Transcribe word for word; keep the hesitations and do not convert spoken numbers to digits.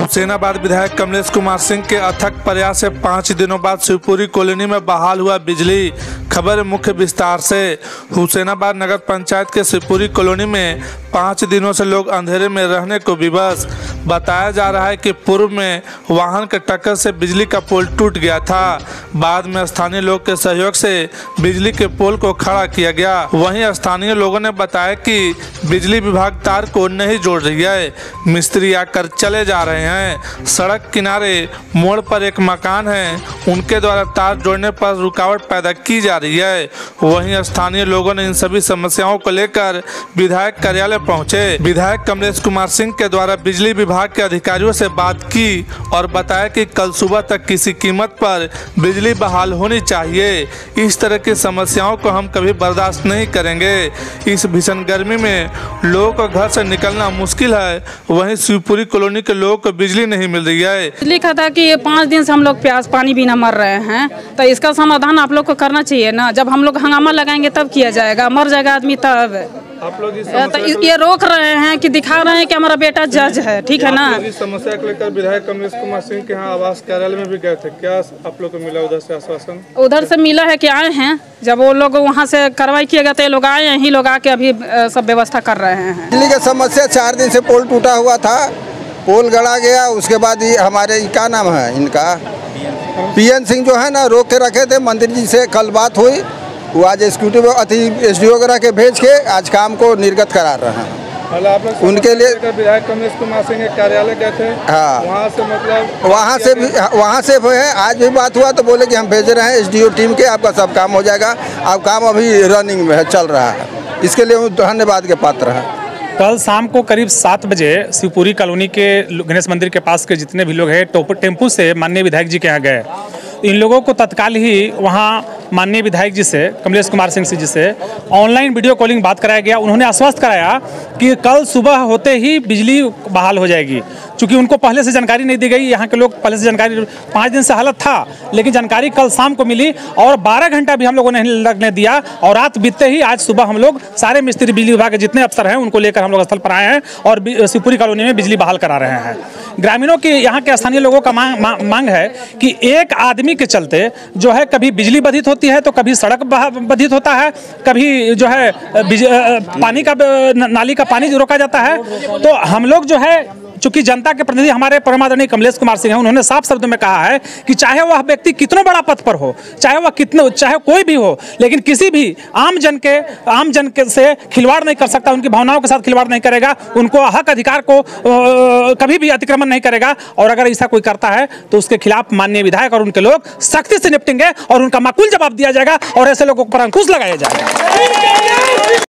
हुसैनाबाद विधायक कमलेश कुमार सिंह के अथक प्रयास से पाँच दिनों बाद शिवपुरी कॉलोनी में बहाल हुआ बिजली। खबर मुख्य विस्तार से। हुसैनाबाद नगर पंचायत के शिवपुरी कॉलोनी में पाँच दिनों से लोग अंधेरे में रहने को विवश। बताया जा रहा है कि पूर्व में वाहन के टक्कर से बिजली का पोल टूट गया था। बाद में स्थानीय लोग के सहयोग से बिजली के पोल को खड़ा किया गया। वहीं स्थानीय लोगों ने बताया कि बिजली विभाग तार को नहीं जोड़ रही है, मिस्त्री आकर चले जा रहे हैं। सड़क किनारे मोड़ पर एक मकान है, उनके द्वारा तार जोड़ने पर रुकावट पैदा की जा रही है। वहीं स्थानीय लोगों ने इन सभी समस्याओं को लेकर विधायक कार्यालय पहुंचे। विधायक कमलेश कुमार सिंह के द्वारा बिजली विभाग के अधिकारियों से बात की और बताया कि कल सुबह तक किसी कीमत पर बिजली बहाल होनी चाहिए। इस तरह की समस्याओं को हम कभी बर्दाश्त नहीं करेंगे। इस भीषण गर्मी में लोगों को घर से निकलना मुश्किल है। वहीं शिवपुरी कॉलोनी के लोगों को बिजली नहीं मिल रही है। लिखा था कि पाँच दिन से हम लोग प्यास पानी बिना मर रहे हैं, तो इसका समाधान आप लोग को करना चाहिए ना। जब हम लोग हंगामा लगाएंगे तब किया जाएगा, मर जाएगा आदमी तब। आप लोग इस तो ये रोक रहे हैं कि दिखा रहे हैं कि हमारा बेटा जज है, ठीक है ना। इस समस्या को लेकर विधायक कमलेश कुमार सिंह के यहाँ आवास कार्यालय में भी गए थे, क्या आप लोग को मिला उधर से आश्वासन? उधर से मिला है कि आए हैं, जब वो लोग वहाँ से कार्रवाई किया गया तो ये लोग आए हैं, ही लोग आके अभी सब व्यवस्था कर रहे हैं। बिजली की समस्या चार दिन से पोल टूटा हुआ था, पोल गड़ा गया। उसके बाद ये हमारे क्या नाम है इनका, पीएन सिंह जो है ना, रोक के रखे थे। मंत्री जी से कल बात हुई, वो आज एग्जीक्यूटिव अति एस डी ओ वगैरह के भेज के आज काम को निर्गत करा रहे हैं। आप उनके लिए विधायक कमलेश कुमार सिंह के कार्यालय गए थे। हाँ, वहाँ से मतलब वहाँ से भी वहाँ से है। आज भी बात हुआ तो बोले कि हम भेज रहे हैं एस डी ओ टीम के, आपका सब काम हो जाएगा। अब काम अभी रनिंग में है, चल रहा है। इसके लिए वो धन्यवाद के पात्र है। कल शाम को करीब सात बजे शिवपुरी कॉलोनी के गणेश मंदिर के पास के जितने भी लोग हैं टेम्पू से माननीय विधायक जी के यहाँ गए। इन लोगों को तत्काल ही वहाँ माननीय विधायक जी से, कमलेश कुमार सिंह जी से ऑनलाइन वीडियो कॉलिंग बात कराया गया। उन्होंने आश्वस्त कराया कि कल सुबह होते ही बिजली बहाल हो जाएगी। चूँकि उनको पहले से जानकारी नहीं दी गई, यहाँ के लोग पहले से जानकारी, पाँच दिन से हालत था, लेकिन जानकारी कल शाम को मिली और बारह घंटा भी हम लोगों ने लगने दिया। और रात बीतते ही आज सुबह हम लोग सारे मिस्त्री, बिजली विभाग के जितने अफसर हैं, उनको लेकर हम लोग स्थल पर आए हैं और शिवपुरी कॉलोनी में बिजली बहाल करा रहे हैं। ग्रामीणों की, यहाँ के स्थानीय लोगों का मांग मा, मांग है कि एक आदमी के चलते जो है कभी बिजली बाधित होती है, तो कभी सड़क बाधित होता है, कभी जो है पानी का, नाली का पानी रोका जाता है। तो हम लोग जो है, चूंकि जनता के प्रतिनिधि हमारे परमादरणीय कमलेश कुमार सिंह हैं, उन्होंने साफ शब्द में कहा है कि चाहे वह व्यक्ति कितना बड़ा पद पर हो, चाहे वह कितने, चाहे कोई भी हो, लेकिन किसी भी आम जन के आम जन के से खिलवाड़ नहीं कर सकता, उनकी भावनाओं के साथ खिलवाड़ नहीं करेगा, उनको हक अधिकार को आ, कभी भी अतिक्रमण नहीं करेगा। और अगर ऐसा कोई करता है तो उसके खिलाफ माननीय विधायक और उनके लोग सख्ती से निपटेंगे और उनका माकूल जवाब दिया जाएगा और ऐसे लोगों पर अंकुश लगाया जाएगा।